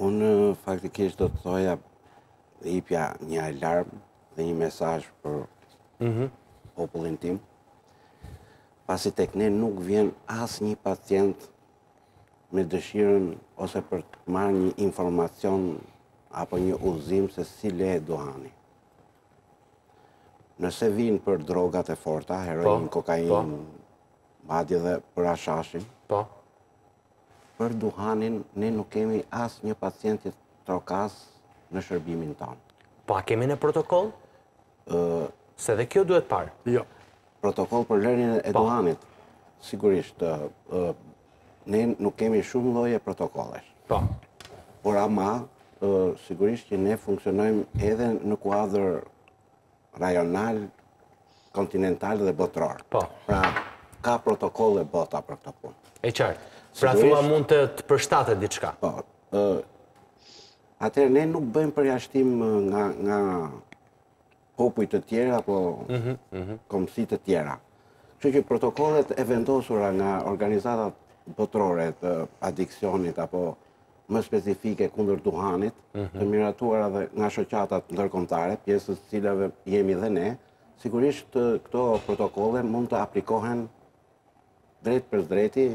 Unë faktikisht do të thoja jepja një alarm dhe një mesazh për popullin tim. Pasi tek ne nuk vjen asnjë pacient me dëshirën ose për të marrë një informacion apo një udhëzim se si lehet duhani. Nëse vinë për drogat e forta, heroin, kokain, madje dhe për ashashin, për duhanin ne nuk kemi asnjë pacient trokas në shërbimin tonë. Po, a kemi në protokoll? Se dhe kjo duhet parë. Jo. Protokoll për lënien e duhanit, sigurisht, ne nuk kemi shumë lloje protokollesh. Po. Por ama, sigurisht që ne funksionojmë edhe në kuadër rajonal, kontinental dhe botror. Po. Pra, ka protokolle bota për këtë punë. E qartë. Pra thua mund të përshtatet diçka. Po. Atëherë ne nuk bëjmë përjashtim nga popujt të tjerë apo komësi të tjera. Kështu që protokollet e vendosura nga organizatat botrore të adiksionit apo më specifike kundër duhanit, të miratuara dhe nga shoqatat ndërkombëtare, pjesës të cilave jemi dhe ne, sigurisht këto protokolle mund të aplikohen drejt për drejti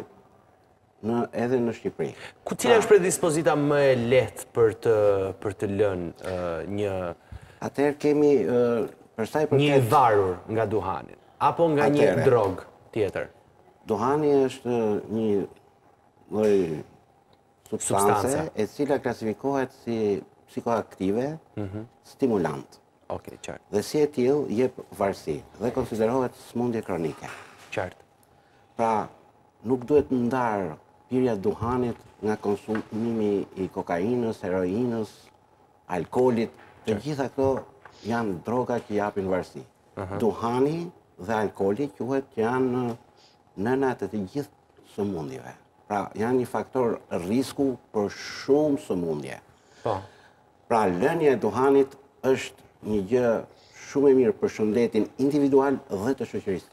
edhe në Shqipëri. Cila është predispozita më e lehtë për të lënë një... Atëherë kemi përsa i përket... Një varur nga duhani, apo nga një drog tjetër? Duhani është një lloj substance e cila klasifikohet si psikoaktive, stimulant. Okej, qartë. Dhe si e tillë jep varësi dhe konsiderohet smundje kronike. Qartë. Pra, nuk duhet ndarë pirja duhanit nga konsumimi i kokainës, heroinës, alkoolit, të gjitha këto janë droga që japin varësi. Duhani dhe alkooli quhet që janë nënat e të gjithë sëmundjeve. Pra, janë një faktor risku për shumë sëmundje. Pra, lënia e duhanit është një gjë shumë e mirë për shëndetin individual dhe të shoqërisë.